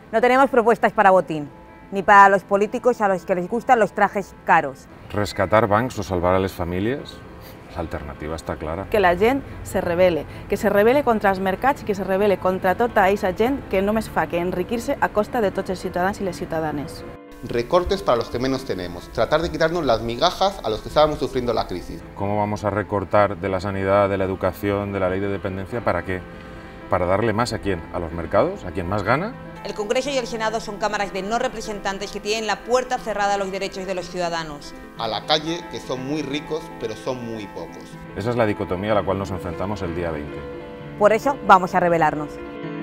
No tenemos propuestas para botín, ni para los políticos a los que les gustan los trajes caros. Rescatar bancs o salvar a les famílies? L'alternativa està clara. Que la gent se rebele contra els mercats i que se rebele contra tota aquesta gent que només fa que enriquir-se a costa de tots els ciutadans i les ciutadanes. Recortes para los que menos tenemos, tratar de quitarnos las migajas a los que estábamos sufriendo la crisis. ¿Cómo vamos a recortar de la sanidad, de la educación, de la ley de dependencia? ¿Para qué? ¿Para darle más a quién? ¿A los mercados? ¿A quien más gana? El Congreso y el Senado son cámaras de no representantes que tienen la puerta cerrada a los derechos de los ciudadanos. A la calle, que son muy ricos, pero son muy pocos. Esa es la dicotomía a la cual nos enfrentamos el día 20. Por eso vamos a rebelarnos.